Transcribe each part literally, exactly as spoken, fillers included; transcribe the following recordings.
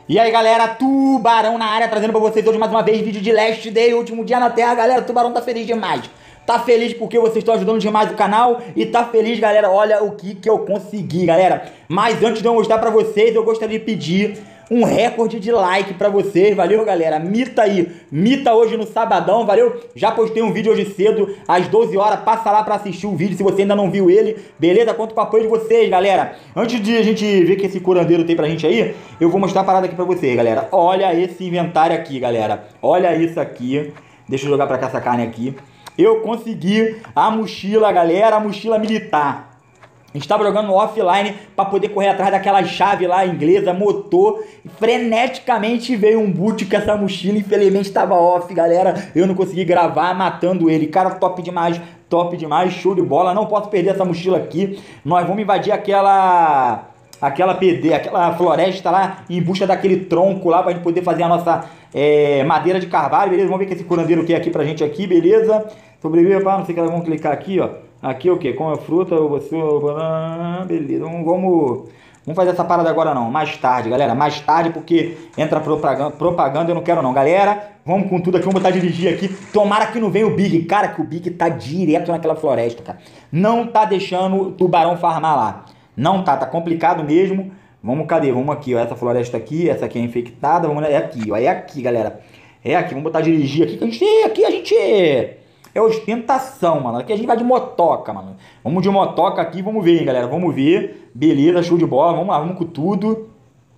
E aí galera, Tubarão na área, trazendo pra vocês hoje mais uma vez vídeo de Last Day, último dia na Terra. Galera, o Tubarão tá feliz demais. Tá feliz porque vocês estão ajudando demais o canal. E tá feliz, galera, olha o que que eu consegui, galera. Mas antes de eu mostrar pra vocês, eu gostaria de pedir um recorde de like pra vocês, valeu galera, mita aí, mita hoje no sabadão, valeu? Já postei um vídeo hoje cedo, às doze horas, passa lá pra assistir o vídeo se você ainda não viu ele, beleza? Conto com o apoio de vocês, galera. Antes de a gente ver o que esse curandeiro tem pra gente aí, eu vou mostrar a parada aqui pra vocês, galera. Olha esse inventário aqui, galera, olha isso aqui, deixa eu jogar pra cá essa carne aqui. Eu consegui a mochila, galera, a mochila militar. A gente estava jogando no offline para poder correr atrás daquela chave lá inglesa, motor. Freneticamente veio um boot com essa mochila. Infelizmente estava off, galera. Eu não consegui gravar matando ele. Cara, top demais, top demais, show de bola. Não posso perder essa mochila aqui. Nós vamos invadir aquela... Aquela P D, aquela floresta lá, em busca daquele tronco lá, pra gente poder fazer a nossa é, madeira de carvalho, beleza? Vamos ver o que esse curandeiro quer aqui pra gente aqui, beleza? Sobreviva, pá, não sei o que, vamos clicar aqui, ó. Aqui o que? Com a fruta, você... Beleza, vamos, vamos... Vamos fazer essa parada agora não, mais tarde, galera. Mais tarde, porque entra propaganda, propaganda eu não quero não. Galera, vamos com tudo aqui, vamos botar a dirigir aqui. Tomara que não venha o Big. Cara, que o Big tá direto naquela floresta, cara. Não tá deixando o tubarão farmar lá. Não tá, tá complicado mesmo. Vamos, cadê? Vamos aqui, ó. Essa floresta aqui, essa aqui é infectada. Vamos, é aqui, ó. É aqui, galera. É aqui, vamos botar a dirigir aqui. Que a gente, aqui a gente... É ostentação, mano. Aqui a gente vai de motoca, mano. Vamos de motoca aqui, vamos ver, hein, galera. Vamos ver. Beleza, show de bola. Vamos lá, vamos com tudo.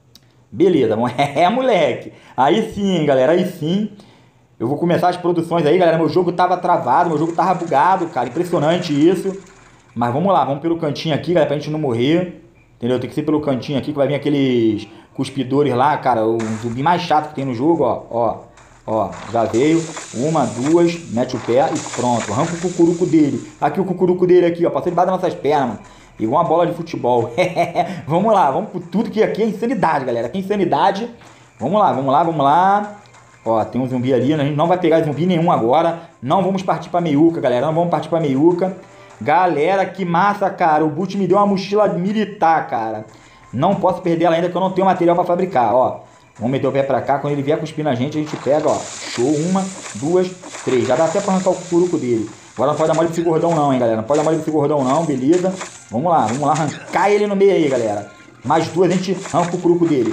Beleza, vamos. É, moleque. Aí sim, galera, aí sim. Eu vou começar as produções aí, galera. Meu jogo tava travado, meu jogo tava bugado, cara. Impressionante isso. Mas vamos lá, vamos pelo cantinho aqui, galera, pra gente não morrer. Entendeu? Tem que ser pelo cantinho aqui, que vai vir aqueles cuspidores lá, cara. O zumbi mais chato que tem no jogo, ó. Ó. Ó, já veio, uma, duas, mete o pé e pronto, arranca o cucuruco dele. Aqui o cucuruco dele aqui, ó, passou debaixo das nossas pernas, mano. Igual uma bola de futebol. Vamos lá, vamos por tudo que aqui é insanidade, galera. Aqui é insanidade. Vamos lá, vamos lá, vamos lá. Ó, tem um zumbi ali, a gente não vai pegar zumbi nenhum agora. Não vamos partir pra meiuca, galera, não vamos partir pra meiuca. Galera, que massa, cara. O boot me deu uma mochila militar, cara. Não posso perder ela ainda, que eu não tenho material pra fabricar, ó. Vamos meter o pé pra cá, quando ele vier cuspir na gente, a gente pega, ó. Show, uma, duas, três. Já dá até pra arrancar o cucuruco dele. Agora não pode dar mole pra esse gordão não, hein, galera. Não pode dar mole pra esse gordão não, beleza. Vamos lá, vamos lá, arrancar ele no meio aí, galera. Mais duas, a gente arranca o cucuruco dele.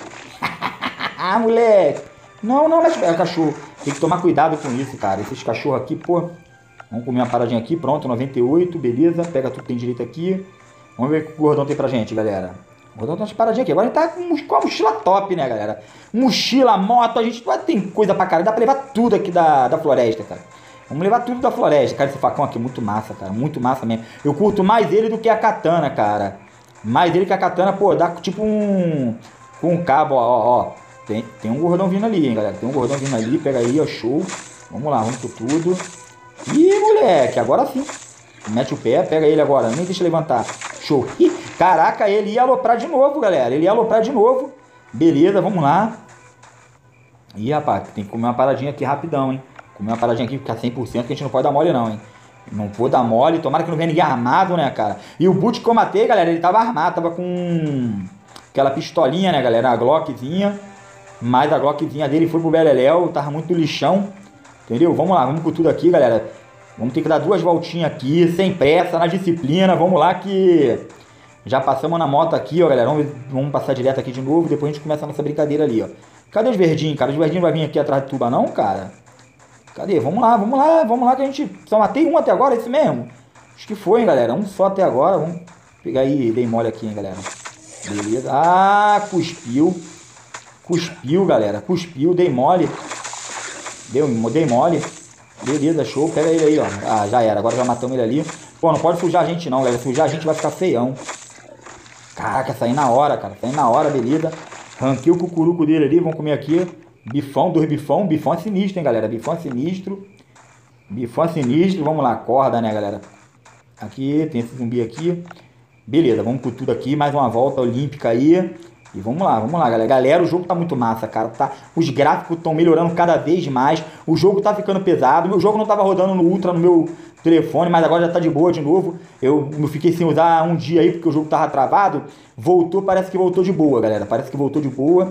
Ah, moleque. Não, não, mas é cachorro. Tem que tomar cuidado com isso, cara. Esses cachorros aqui, pô. Vamos comer uma paradinha aqui, pronto, noventa e oito, beleza. Pega tudo que tem direito aqui. Vamos ver o que o gordão tem pra gente, galera. O gordão tem umas paradinhas aqui. Agora a gente tá com a mochila top, né, galera? Mochila, moto, a gente tem coisa pra caralho. Dá pra levar tudo aqui da, da floresta, cara. Vamos levar tudo da floresta. Cara, esse facão aqui é muito massa, cara. Muito massa mesmo. Eu curto mais ele do que a katana, cara. Mais ele que a katana, pô, dá tipo um... Com um cabo, ó, ó, ó. Tem, tem um gordão vindo ali, hein, galera. Tem um gordão vindo ali. Pega aí, ó, show. Vamos lá, vamos com tudo. Ih, moleque, agora sim. Mete o pé, pega ele agora. Nem deixa levantar. Show. Ih, caraca, ele ia aloprar de novo, galera. Ele ia aloprar de novo. Beleza, vamos lá. Ih, rapaz, tem que comer uma paradinha aqui rapidão, hein. Comer uma paradinha aqui, ficar cem por cento, que a gente não pode dar mole não, hein. Não vou dar mole. Tomara que não venha ninguém armado, né, cara. E o boot que eu matei, galera, ele tava armado. Tava com aquela pistolinha, né, galera. A Glockzinha. Mas a Glockzinha dele foi pro beleléu. Tava muito lixão. Entendeu? Vamos lá, vamos com tudo aqui, galera. Vamos ter que dar duas voltinhas aqui, sem pressa, na disciplina. Vamos lá que já passamos na moto aqui, ó, galera. Vamos, vamos passar direto aqui de novo, depois a gente começa a nossa brincadeira ali, ó. Cadê os verdinhos, cara? Os verdinhos vai vir aqui atrás do tuba não, cara? Cadê? Vamos lá, vamos lá, vamos lá que a gente... Só matei um até agora, é isso mesmo? Acho que foi, hein, galera. Um só até agora. Vamos pegar aí, dei mole aqui, hein, galera. Beleza. Ah, cuspiu. Cuspiu, galera. Cuspiu, dei mole. Deu, dei mole. Beleza, show. Pega ele aí, ó. Ah, já era. Agora já matamos ele ali. Pô, não pode sujar a gente não, galera. Sujar a gente vai ficar feião. Caraca, saí na hora, cara. Saí na hora, beleza. Ranquei o cucuruco dele ali. Vamos comer aqui. Bifão, dois bifão. Bifão é sinistro, hein, galera. Bifão é sinistro. Bifão é sinistro. Vamos lá, corda, né, galera. Aqui, tem esse zumbi aqui. Beleza, vamos com tudo aqui. Mais uma volta olímpica aí. E vamos lá, vamos lá, galera. Galera, o jogo tá muito massa, cara. Tá, os gráficos estão melhorando cada vez mais. O jogo tá ficando pesado. Meu jogo não tava rodando no Ultra no meu telefone, mas agora já tá de boa de novo. Eu, eu fiquei sem usar um dia aí porque o jogo tava travado. Voltou, parece que voltou de boa, galera. Parece que voltou de boa.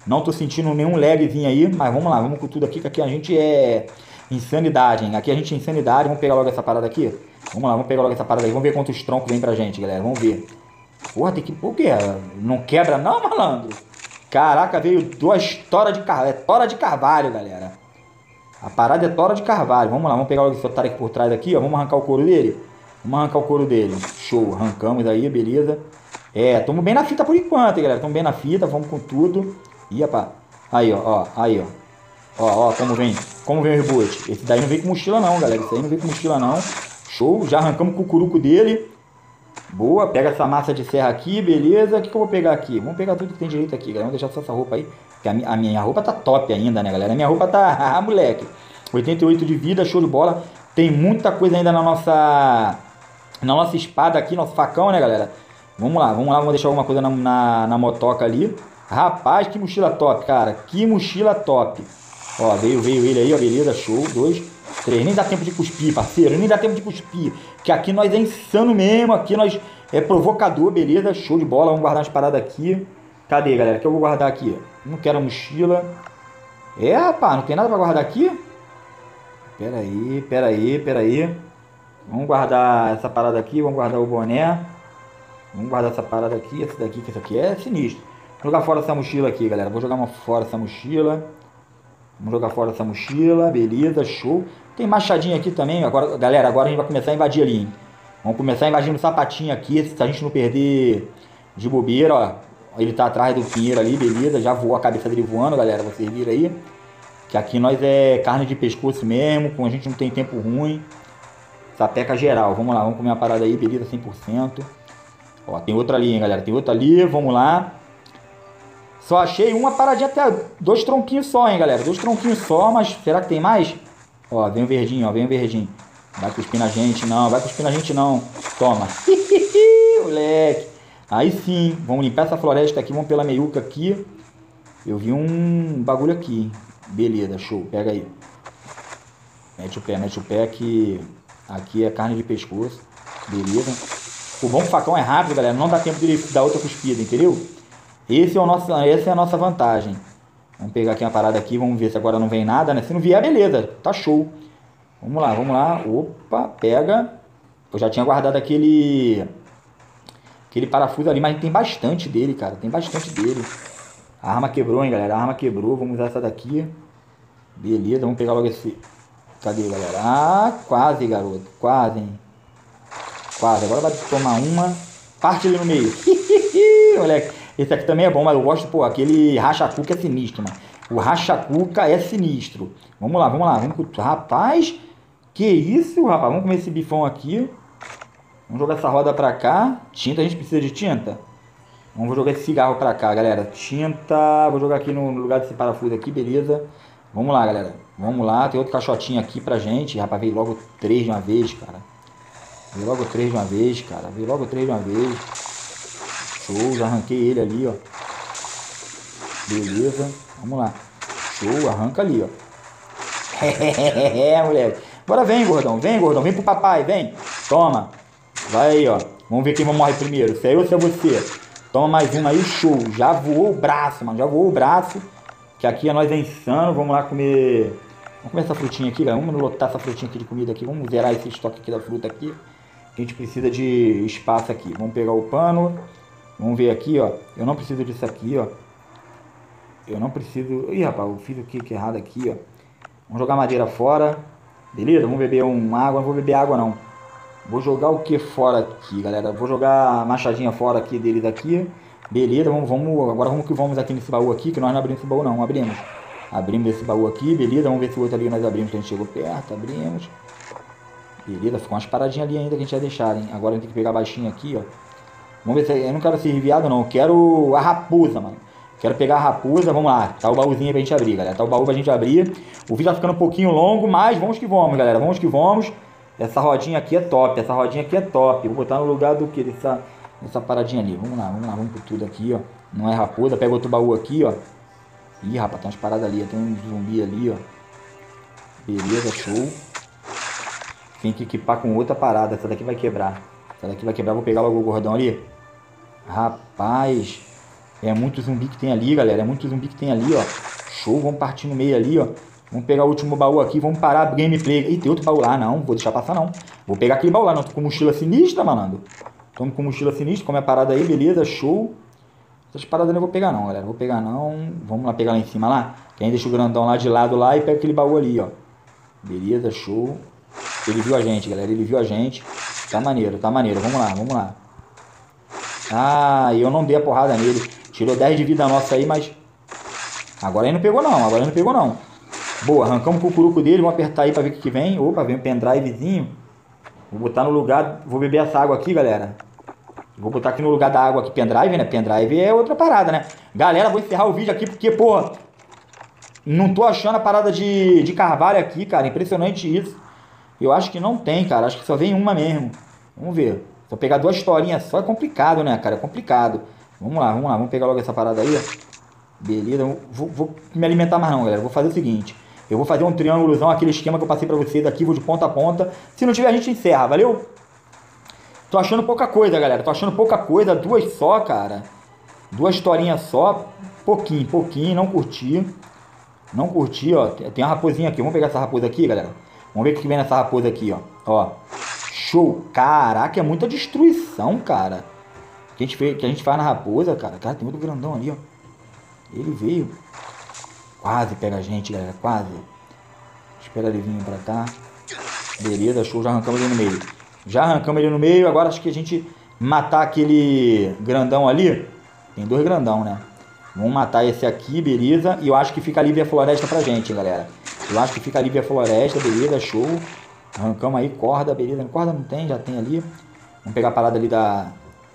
Não tô sentindo nenhum lagzinho aí, mas vamos lá, vamos com tudo aqui, que aqui a gente é insanidade, hein? Aqui a gente é insanidade, vamos pegar logo essa parada aqui. Vamos lá, vamos pegar logo essa parada aí, vamos ver quantos troncos vem pra gente, galera, vamos ver. Porra, tem que... Por quê? Não quebra não, malandro? Caraca, veio duas tora de carvalho, é tora de carvalho, galera. A parada é tora de carvalho, vamos lá, vamos pegar logo esse otário aqui por trás aqui, ó, vamos arrancar o couro dele. Vamos arrancar o couro dele, show, arrancamos aí, beleza. É, tamo bem na fita por enquanto, hein, galera, tamo bem na fita, vamos com tudo. Ih, rapaz. Aí, ó, ó, aí, ó. Ó, ó, como vem, como vem o reboot. Esse daí não vem com mochila não, galera. Esse aí não vem com mochila não. Show, já arrancamos com o cucuruco dele. Boa, pega essa massa de serra aqui, beleza. O que, que eu vou pegar aqui? Vamos pegar tudo que tem direito aqui, galera. Vamos deixar só essa roupa aí. Porque a minha, a minha roupa tá top ainda, né, galera? A minha roupa tá... Ah, moleque. oitenta e oito de vida, show de bola. Tem muita coisa ainda na nossa... Na nossa espada aqui, nosso facão, né, galera? Vamos lá, vamos lá. Vamos deixar alguma coisa na, na, na motoca ali. Rapaz, que mochila top, cara. Que mochila top. Ó, veio, veio ele aí, ó. Beleza, show. Dois, três. Nem dá tempo de cuspir, parceiro. Nem dá tempo de cuspir. Que aqui nós é insano mesmo. Aqui nós é provocador, beleza. Show de bola. Vamos guardar umas paradas aqui. Cadê, galera? O que eu vou guardar aqui? Não quero a mochila. É, rapaz, não tem nada pra guardar aqui? Pera aí, pera aí, pera aí. Vamos guardar essa parada aqui. Vamos guardar o boné. Vamos guardar essa parada aqui. Esse daqui, que isso aqui é sinistro. Vou jogar fora essa mochila aqui, galera. Vou jogar uma fora essa mochila. Vamos jogar fora essa mochila. Beleza, show. Tem machadinha aqui também. Agora, galera, agora a gente vai começar a invadir ali, hein? Vamos começar invadindo o sapatinho aqui. Se a gente não perder de bobeira, ó. Ele tá atrás do pinheiro ali, beleza. Já voou a cabeça dele voando, galera. Vocês viram aí. Que aqui nós é carne de pescoço mesmo. Com a gente não tem tempo ruim. Sapeca geral. Vamos lá, vamos comer uma parada aí, beleza, cem por cento. Ó, tem outra ali, hein, galera. Tem outra ali, vamos lá. Só achei uma paradinha até dois tronquinhos só, hein, galera. Dois tronquinhos só, mas será que tem mais? Ó, vem o verdinho, ó, vem o verdinho. Vai cuspir na gente, não. Vai cuspir na gente, não. Toma. Moleque. Aí sim. Vamos limpar essa floresta aqui. Vamos pela meiuca aqui. Eu vi um bagulho aqui, hein. Beleza, show. Pega aí. Mete o pé, mete o pé que... Aqui é carne de pescoço. Beleza. O bom que o facão é rápido, galera. Não dá tempo de dar outra cuspida, entendeu? Esse é o nosso, essa é a nossa vantagem. Vamos pegar aqui uma parada aqui. Vamos ver se agora não vem nada, né? Se não vier, beleza. Tá show. Vamos lá, vamos lá. Opa, pega. Eu já tinha guardado aquele... Aquele parafuso ali, mas tem bastante dele, cara. Tem bastante dele. A arma quebrou, hein, galera. A arma quebrou. Vamos usar essa daqui. Beleza, vamos pegar logo esse... Cadê, galera? Ah, quase, garoto. Quase, hein. Quase. Agora vai tomar uma. Parte ali no meio. Moleque. Esse aqui também é bom, mas eu gosto, pô, aquele racha-cuca é sinistro, mano. O racha-cuca é sinistro. Vamos lá, vamos lá. Vamos com... Rapaz, que isso, rapaz? Vamos comer esse bifão aqui. Vamos jogar essa roda pra cá. Tinta, a gente precisa de tinta? Vamos jogar esse cigarro pra cá, galera. Tinta. Vou jogar aqui no lugar desse parafuso aqui, beleza. Vamos lá, galera. Vamos lá. Tem outro caixotinho aqui pra gente. Rapaz, veio logo três de uma vez, cara. Veio logo três de uma vez, cara. Veio logo três de uma vez. Show. Já arranquei ele ali, ó. Beleza. Vamos lá. Show. Arranca ali, ó. É, moleque. Bora, vem, gordão. Vem, gordão. Vem pro papai, vem. Toma. Vai aí, ó. Vamos ver quem vai morrer primeiro. Se é eu ou se é você. Toma mais uma aí, show. Já voou o braço, mano. Já voou o braço. Que aqui é nós é insano. Vamos lá comer... Vamos comer essa frutinha aqui, galera. Vamos lotar essa frutinha aqui de comida aqui. Vamos zerar esse estoque aqui da fruta aqui. A gente precisa de espaço aqui. Vamos pegar o pano. Vamos ver aqui, ó. Eu não preciso disso aqui, ó. Eu não preciso... Ih, rapaz, eu fiz o que errado aqui, ó. Vamos jogar madeira fora. Beleza? Vamos beber uma água. Não vou beber água, não. Vou jogar o que fora aqui, galera? Vou jogar a machadinha fora aqui deles aqui. Beleza, vamos, vamos, agora vamos que vamos aqui nesse baú aqui, que nós não abrimos esse baú não, abrimos. Abrimos esse baú aqui, beleza, vamos ver se o outro ali nós abrimos, que a gente chegou perto, abrimos. Beleza, ficou umas paradinhas ali ainda que a gente ia deixar, hein. Agora a gente tem que pegar baixinho aqui, ó. Vamos ver se, eu não quero ser enviado não, eu quero a raposa, mano. Quero pegar a raposa, vamos lá, tá o baúzinho aí pra gente abrir, galera, tá o baú pra gente abrir. O vídeo tá ficando um pouquinho longo, mas vamos que vamos, galera, vamos que vamos. Essa rodinha aqui é top, essa rodinha aqui é top. Vou botar no lugar do que? Dessa, dessa paradinha ali. Vamos lá, vamos lá, vamos por tudo aqui, ó. Não é raposa, pega outro baú aqui, ó. Ih, rapaz, tem umas paradas ali, tem um zumbi ali, ó. Beleza, show. Tem que equipar com outra parada, essa daqui vai quebrar. Essa daqui vai quebrar, vou pegar logo o gordão ali. Rapaz, É muito zumbi que tem ali, galera. É muito zumbi que tem ali, ó. Show, vamos partir no meio ali, ó. Vamos pegar o último baú aqui, vamos parar a gameplay. Ih, tem outro baú lá, não. Vou deixar passar, não. Vou pegar aquele baú lá, não. Tô com mochila sinistra, malandro. Tô com mochila sinistra, como é a parada aí, beleza, show. Essas paradas eu não vou pegar não, galera. Vou pegar não. Vamos lá pegar lá em cima lá. Que a gente deixa o grandão lá de lado lá e pega aquele baú ali, ó. Beleza, show. Ele viu a gente, galera. Ele viu a gente. Tá maneiro, tá maneiro. Vamos lá, vamos lá. Ah, eu não dei a porrada nele. Tirou dez de vida nossa aí, mas... Agora ele não pegou não, agora ele não pegou não. Boa, arrancamos o cucuruco dele. Vamos apertar aí pra ver o que, que vem. Opa, vem um pendrivezinho. Vou botar no lugar... Vou beber essa água aqui, galera. Vou botar aqui no lugar da água aqui, pendrive, né? Pendrive é outra parada, né? Galera, vou encerrar o vídeo aqui porque, porra... Não tô achando a parada de, de carvalho aqui, cara. Impressionante isso. Eu acho que não tem, cara. Acho que só vem uma mesmo. Vamos ver. Se eu pegar duas historinhas só é complicado, né, cara? É complicado. Vamos lá, vamos lá. Vamos pegar logo essa parada aí, ó. Beleza. Vou, vou me alimentar mais não, galera. Vou fazer o seguinte. Eu vou fazer um triângulozão, aquele esquema que eu passei pra vocês aqui. Vou de ponta a ponta. Se não tiver, a gente encerra. Valeu? Tô achando pouca coisa, galera. Tô achando pouca coisa. Duas só, cara. Duas historinhas só. Pouquinho, pouquinho. Não curti. Não curti, ó. Tem uma raposinha aqui. Vamos pegar essa raposa aqui, galera. Vamos ver o que vem nessa raposa aqui, ó. Ó. Show. Caraca, é muita destruição, cara. Que a gente, fez, que a gente faz na raposa, cara. Cara, tem outro grandão ali, ó. Ele veio. Quase pega a gente, galera. Quase. Espera ele vir pra cá. Beleza, show. Já arrancamos ele no meio. Já arrancamos ele no meio. Agora acho que a gente matar aquele grandão ali. Tem dois grandão, né? Vamos matar esse aqui, beleza. E eu acho que fica livre a floresta pra gente, galera. Eu acho que fica livre a floresta, beleza, show. Arrancamos aí, corda, beleza. Corda não tem, já tem ali. Vamos pegar a parada ali da,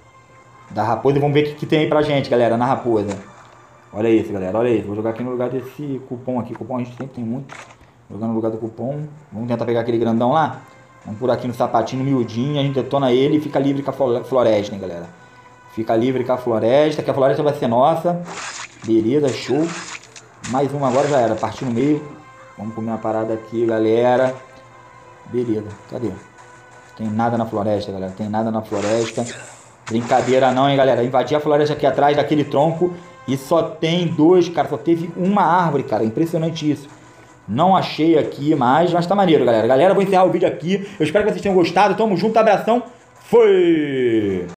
da raposa e vamos ver o que, que tem aí pra gente, galera, na raposa. Olha isso, galera, olha isso. Vou jogar aqui no lugar desse cupom aqui. Cupom a gente sempre tem muito. Vou jogar no lugar do cupom. Vamos tentar pegar aquele grandão lá. Vamos por aqui no sapatinho, no miudinho. A gente detona ele e fica livre com a floresta, hein, galera. Fica livre com a floresta, que a floresta vai ser nossa. Beleza, show. Mais uma agora já era. Partiu no meio. Vamos comer uma parada aqui, galera. Beleza, cadê? Tem nada na floresta, galera. Tem nada na floresta. Brincadeira não, hein, galera. Invadi a floresta aqui atrás daquele tronco. E só tem dois, cara. Só teve uma árvore, cara. Impressionante isso. Não achei aqui mais, mas tá maneiro, galera. Galera, vou encerrar o vídeo aqui. Eu espero que vocês tenham gostado. Tamo junto, abração. Foi!